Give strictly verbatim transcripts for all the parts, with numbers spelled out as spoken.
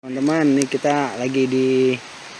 Teman-teman, ini kita lagi di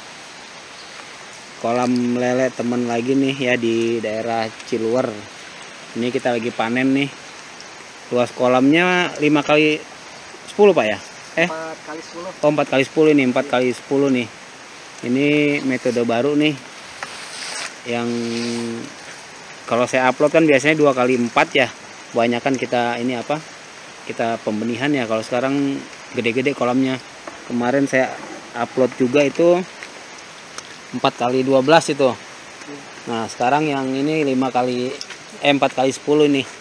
kolam lele teman lagi nih ya, di daerah Ciluwer. Ini kita lagi panen nih. Luas kolamnya lima kali sepuluh Pak ya? Eh? empat kali sepuluh. Oh, empat kali sepuluh nih, empat kali sepuluh nih. Ini metode baru nih. Yang kalau saya upload kan biasanya dua kali empat ya. Kebanyakan kita ini apa? Kita pembenihan ya. Kalau sekarang gede-gede kolamnya. Kemarin saya upload juga itu empat kali dua belas itu. Nah, sekarang yang ini lima kali eh empat kali sepuluh nih.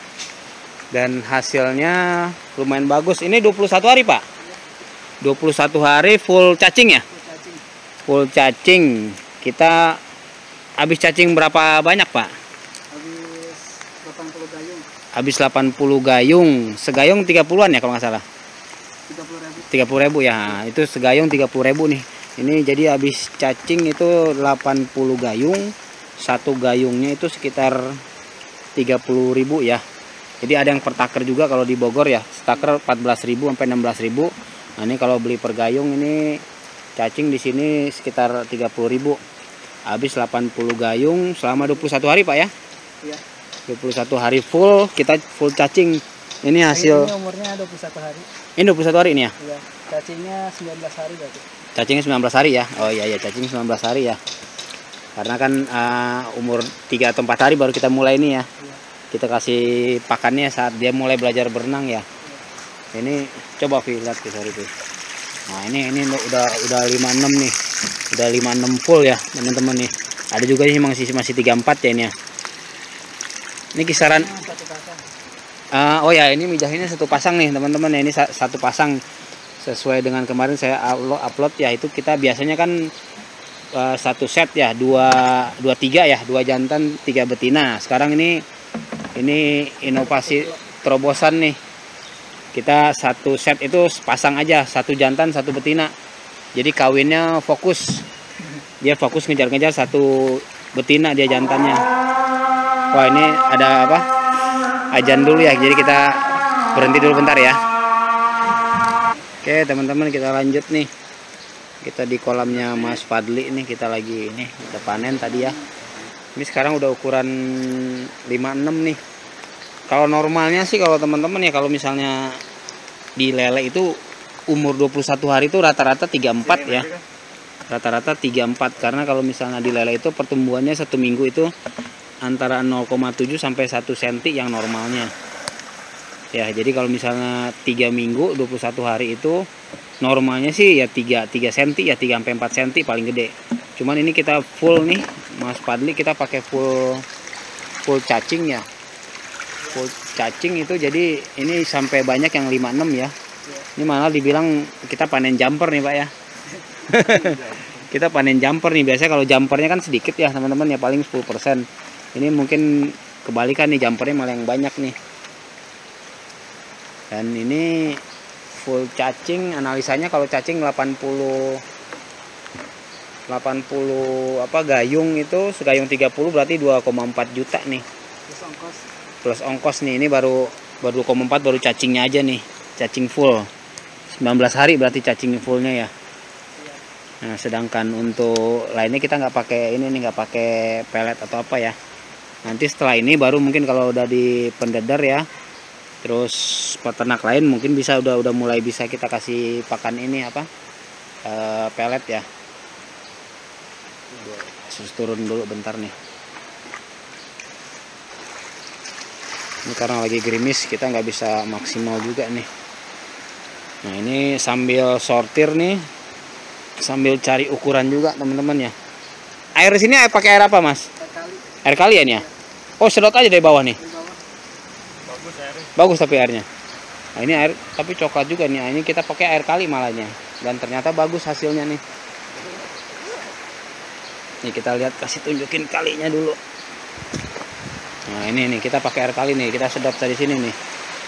Dan hasilnya lumayan bagus. Ini dua puluh satu hari, Pak. dua puluh satu hari full cacing ya? Full cacing. Kita habis cacing berapa banyak, Pak? Habis delapan puluh gayung. Habis delapan puluh gayung. Segayung tiga puluhan ya kalau nggak salah. tiga puluh ribu. tiga puluh ribu ya. Itu segayung tiga puluh ribu nih. Ini jadi habis cacing itu delapan puluh gayung. Satu gayungnya itu sekitar tiga puluh ribu ya. Jadi ada yang per taker juga kalau di Bogor ya. Staker empat belas ribu sampai enam belas ribu. Nah, ini kalau beli per gayung ini cacing di sini sekitar tiga puluh ribu. Habis delapan puluh gayung selama dua puluh satu hari, Pak ya. Iya. dua puluh satu hari full kita full cacing. Ini hasil. Ini umurnya dua puluh satu hari. Ini dua puluh satu hari ini ya. Iya. Cacingnya sembilan belas hari berarti. Cacingnya sembilan belas hari ya. Oh iya ya, cacing sembilan belas hari ya. Karena kan uh, umur tiga atau empat hari baru kita mulai ini ya. Iya. Kita kasih pakannya saat dia mulai belajar berenang ya. Iya. Ini coba Vi lihat Vi, sorry Vi. Nah, ini ini udah udah lima puluh enam nih. Udah lima puluh enam full ya, teman-teman nih. Ada juga sih masih masih tiga puluh empat ya ini ya. Ini kisaran uh, oh ya, ini mijahinnya satu pasang nih, teman-teman ya. Ini satu pasang sesuai dengan kemarin saya upload ya, itu kita biasanya kan uh, satu set ya, dua dua tiga ya, dua jantan tiga betina. Sekarang ini ini inovasi terobosan nih, kita satu set itu pasang aja, satu jantan satu betina. Jadi kawinnya fokus, dia fokus ngejar-ngejar satu betina dia jantannya. Wah, ini ada apa, ajan dulu ya, jadi kita berhenti dulu bentar ya. Oke teman-teman, kita lanjut nih. Kita di kolamnya Mas Fadli nih, kita lagi ini udah panen tadi ya. Ini sekarang udah ukuran lima puluh enam nih. Kalau normalnya sih kalau teman-teman ya, kalau misalnya di lele itu umur dua puluh satu hari itu rata-rata tiga puluh empat ya. Rata-rata tiga puluh empat, karena kalau misalnya di lele itu pertumbuhannya satu minggu itu antara nol koma tujuh sampai satu sentimeter yang normalnya. Ya, jadi kalau misalnya tiga minggu dua puluh satu hari itu normalnya sih ya tiga sentimeter ya, tiga sampai empat sentimeter paling gede. Cuman ini kita full nih, Mas Fadli, kita pakai full full cacing ya. Full cacing itu jadi ini sampai banyak yang lima puluh enam ya. Ini malah dibilang kita panen jumper nih, Pak ya. Kita panen jumper nih. Biasanya kalau jumpernya kan sedikit ya, teman-teman ya, paling sepuluh persen. Ini mungkin kebalikan nih, jumpernya malah yang banyak nih. Dan ini full cacing, analisanya kalau cacing delapan puluh apa gayung itu, segayung tiga puluh berarti dua koma empat juta nih. Plus ongkos. Plus ongkos nih, ini baru baru dua koma empat baru cacingnya aja nih. Cacing full. sembilan belas hari berarti cacing fullnya ya. Nah, sedangkan untuk lainnya kita nggak pakai ini nih, nggak pakai pelet atau apa ya. Nanti setelah ini baru mungkin kalau udah di pendeder ya, terus peternak lain mungkin bisa udah udah mulai bisa kita kasih pakan ini apa, e, pelet ya. Terus turun dulu bentar nih. Ini karena lagi gerimis kita nggak bisa maksimal juga nih. Nah, ini sambil sortir nih, sambil cari ukuran juga teman-teman ya. Air di sini pakai air apa, Mas? Air kali. Air kalian ya? Oh, sedot aja dari bawah nih. Dari bawah. Bagus airnya. Bagus tapi airnya. Nah, ini air tapi coklat juga nih. Nah, ini kita pakai air kali malahnya. Dan ternyata bagus hasilnya nih. Nih kita lihat, kasih tunjukin kalinya dulu. Nah, ini nih kita pakai air kali nih. Kita sedot dari sini nih.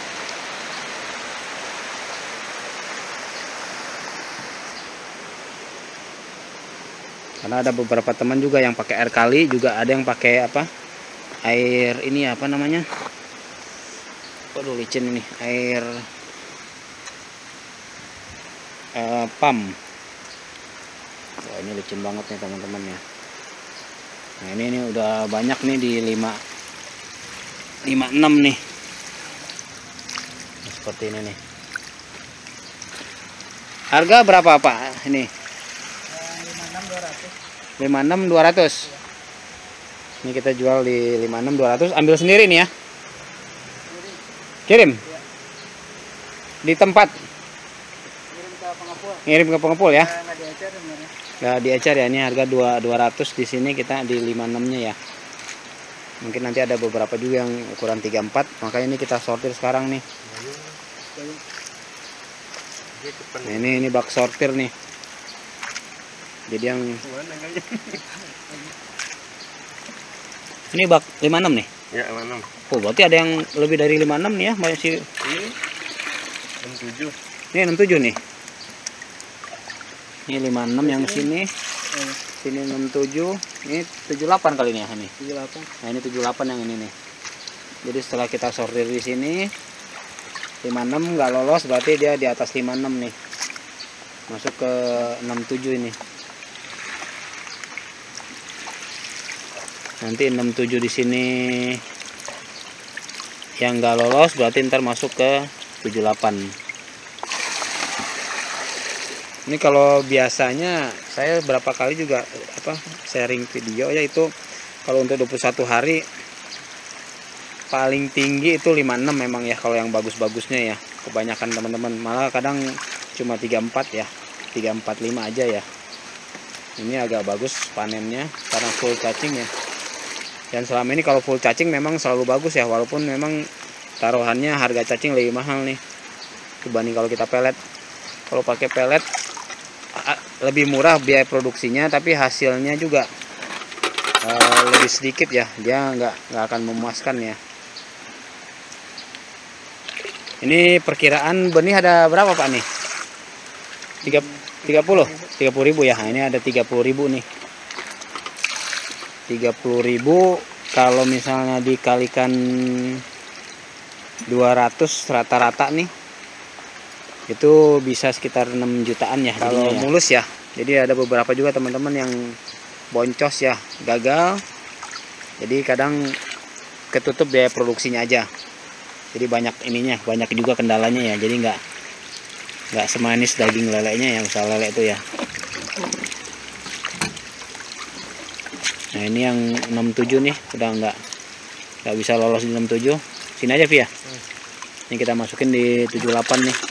Karena ada beberapa teman juga yang pakai air kali, juga ada yang pakai apa, air ini apa namanya, waduh licin ini, air uh, pam. Wah, ini licin banget nih teman-teman ya. Nah ini ini udah banyak nih di lima lima enam nih. Nah, seperti ini nih. Harga berapa Pak ini? lima enam dua ratus. Ini kita jual di lima enam dua ratus. Ambil sendiri nih ya. Kirim. Di tempat. Ngirim ke pengepul ya. Nggak diecer ya. Ini harga dua ratus, di sini kita di lima enam-nya ya. Mungkin nanti ada beberapa juga yang ukuran tiga empat, makanya ini kita sortir sekarang nih. Nah, ini ini bak sortir nih. Jadi yang ini bak lima enam nih. Ya, lima enam. Oh, berarti ada yang lebih dari lima enam nih ya, masih. Ini enam tujuh. Ini enam tujuh nih. Ini lima enam yang sini. Sini enam tujuh. Ini tujuh delapan kali ini ya ini. tujuh delapan. Nah, ini tujuh delapan yang ini nih. Jadi setelah kita sortir di sini lima enam nggak lolos, berarti dia di atas lima enam nih. Masuk ke enam tujuh ini. Nanti enam tujuh di sini yang nggak lolos, berarti ntar masuk ke tujuh delapan. Ini kalau biasanya saya berapa kali juga apa sharing video ya, itu kalau untuk dua puluh satu hari paling tinggi itu lima enam memang ya, kalau yang bagus-bagusnya ya. Kebanyakan teman-teman malah kadang cuma tiga empat ya, tiga empat lima aja ya. Ini agak bagus panennya karena full cacing ya. Dan selama ini kalau full cacing memang selalu bagus ya, walaupun memang taruhannya harga cacing lebih mahal nih dibanding kalau kita pelet. Kalau pakai pelet lebih murah biaya produksinya, tapi hasilnya juga uh, lebih sedikit ya, dia nggak nggak akan memuaskan ya. Ini perkiraan benih ada berapa Pak nih? tiga puluh ribu ya. Nah, ini ada tiga puluh ribu nih. tiga puluh ribu kalau misalnya dikalikan dua ratus rata-rata nih, itu bisa sekitar enam jutaan ya kalau ya. Mulus ya. Jadi ada beberapa juga teman-teman yang boncos ya, gagal. Jadi kadang ketutup biaya produksinya aja. Jadi banyak ininya, banyak juga kendalanya ya. Jadi nggak nggak semanis daging lelenya yang usaha lele itu ya. Nah ini yang enam tujuh nih udah nggak nggak bisa lolos di enam tujuh. Sini aja Via. Ini kita masukin di tujuh delapan nih.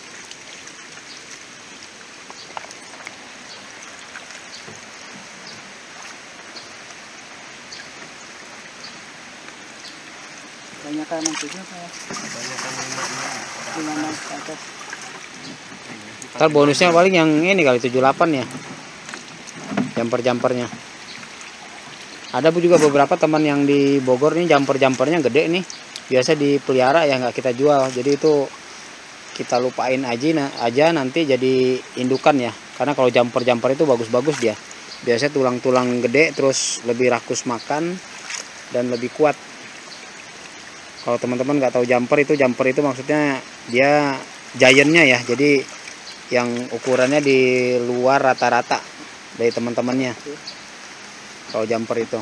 Banyakan enam tujuh saya. Banyakan lima enam ke atas. Ntar bonusnya paling yang ini kali tujuh delapan ya. Jumper-jumpernya. Ada juga beberapa teman yang di Bogor nih jumper-jumpernya gede nih. Biasa dipelihara ya, nggak kita jual. Jadi itu kita lupain aja, nah, aja nanti jadi indukan ya. Karena kalau jumper-jumper itu bagus-bagus dia. Biasanya tulang-tulang gede, terus lebih rakus makan dan lebih kuat. Kalau teman-teman nggak tahu jumper itu, jumper itu maksudnya dia giantnya ya. Jadi yang ukurannya di luar rata-rata dari teman-temannya. Kalau jumper itu.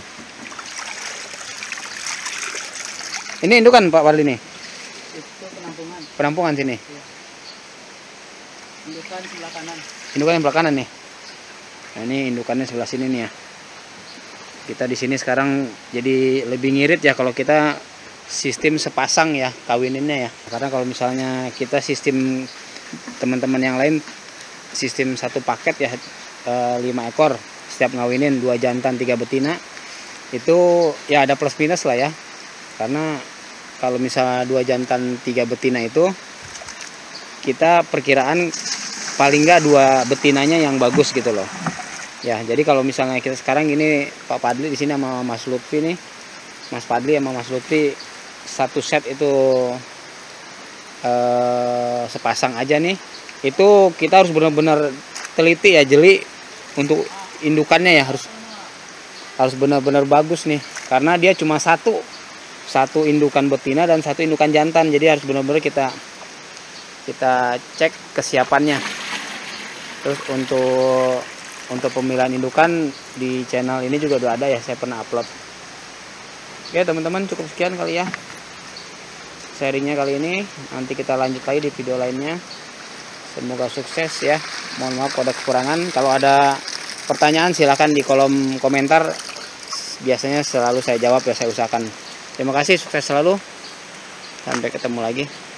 Ini indukan Pak Warli nih. Itu penampungan. Penampungan sini. Iya. Indukan sebelah kanan. Indukan yang sebelah kanan nih. Nah, ini indukannya sebelah sini nih ya. Kita di sini sekarang jadi lebih ngirit ya kalau kita sistem sepasang ya kawininnya ya. Karena kalau misalnya kita sistem teman-teman yang lain sistem satu paket ya, lima ekor setiap ngawinin, dua jantan tiga betina, itu ya ada plus minus lah ya. Karena kalau misalnya dua jantan tiga betina itu kita perkiraan paling nggak dua betinanya yang bagus gitu loh ya. Jadi kalau misalnya kita sekarang ini Pak Padli di sini sama Mas Lutfi nih, Mas Padli sama Mas Lutfi satu set itu eh, sepasang aja nih, itu kita harus benar-benar teliti ya, jeli untuk indukannya ya, harus harus benar-benar bagus nih, karena dia cuma satu satu indukan betina dan satu indukan jantan. Jadi harus benar-benar kita kita cek kesiapannya. Terus untuk untuk pemilihan indukan di channel ini juga udah ada ya, saya pernah upload. Oke teman-teman, cukup sekian kali ya sharingnya kali ini. Nanti kita lanjut lagi di video lainnya. Semoga sukses ya. Mohon maaf kalau ada kekurangan. Kalau ada pertanyaan silahkan di kolom komentar. Biasanya selalu saya jawab ya, saya usahakan. Terima kasih, sukses selalu. Sampai ketemu lagi.